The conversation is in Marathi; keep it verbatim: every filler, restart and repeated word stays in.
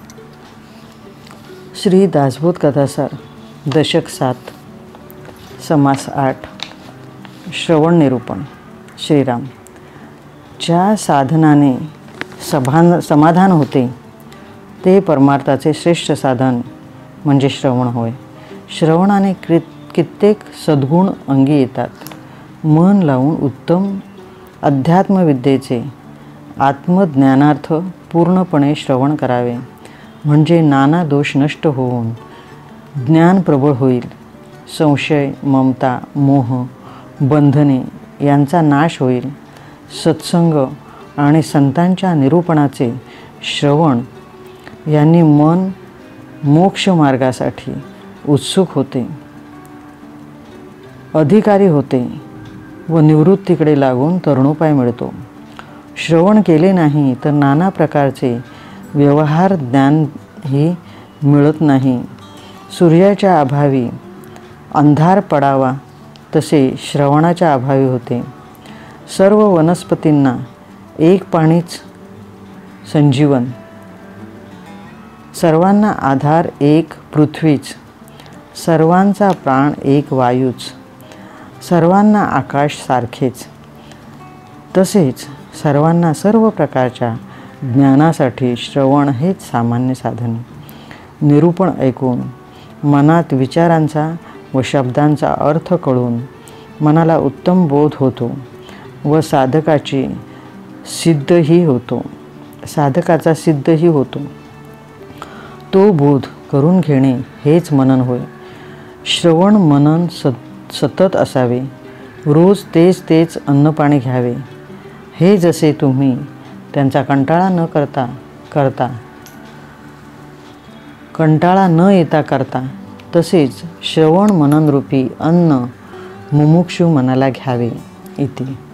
श्री दासबोध कथासार दशक सात समास आठ श्रवण निरूपण. श्रीराम. ज्या साधनाने सभान समाधान होते ते परमार्थाचे श्रेष्ठ साधन म्हणजे श्रवण होय. श्रवणाने कृत कित्येक सद्गुण अंगी येतात. मन लावून उत्तम अध्यात्मविद्येचे आत्मज्ञानार्थ पूर्णपणे श्रवण करावे, म्हणजे नाना दोष नष्ट होऊन ज्ञान प्रबळ होईल. संशय, ममता, मोह, बंधने यांचा नाश होईल. सत्संग आणि संतांच्या निरूपणाचे श्रवण यांनी मन मोक्ष मार्गासाठी उत्सुक होते, अधिकारी होते व निवृत्तीकडे लागून तरुणोपाय मिळतो. श्रवण केले नाही तर नाना प्रकारचे व्यवहार ज्ञानही मिळत नाही. सूर्याच्या अभावी अंधार पडावा तसे श्रवणाच्या अभावी होते. सर्व वनस्पतींना एक पाणीच संजीवन, सर्वांना आधार एक पृथ्वीच, सर्वांचा प्राण एक वायूच, सर्वांना आकाश सारखेच. तसेच सर्वांना सर्व प्रकारच्या ज्ञानासाठी श्रवण हेच सामान्य साधन. निरूपण ऐकून मनात विचारांचा व शब्दांचा अर्थ कळून मनाला उत्तम बोध होतो व साधकाची सिद्धही होतो साधकाचा सिद्धही होतो. तो बोध करून घेणे हेच मनन होय. श्रवण मनन सत सतत असावे. रोज तेच तेच अन्नपाणी घ्यावे. हे जसे तुम्ही त्यांचा कंटाळा न करता करता कंटाळा न येता करता, तसेच श्रवण मननरूपी अन्न मुमुक्षू मनाला घ्यावे. इति.